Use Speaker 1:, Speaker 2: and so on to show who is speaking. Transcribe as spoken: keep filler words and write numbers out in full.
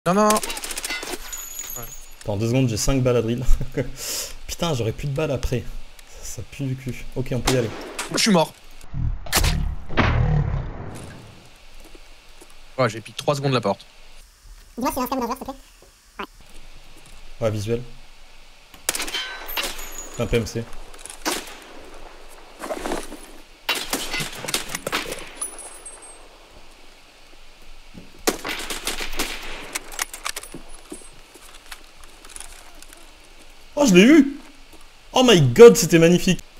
Speaker 1: Non, non.
Speaker 2: Attends, deux secondes, j'ai cinq balles à drill. Putain, j'aurais plus de balles après. Ça, ça pue du cul. Ok, on peut y aller.
Speaker 1: Je suis mort. Ouais, j'ai piqué trois secondes la porte.
Speaker 3: Dis-moi s'il y a un scan dangereux, s'il te plaît.
Speaker 2: Ouais, visuel. Un P M C. Oh, je l'ai eu! Oh my god, c'était magnifique!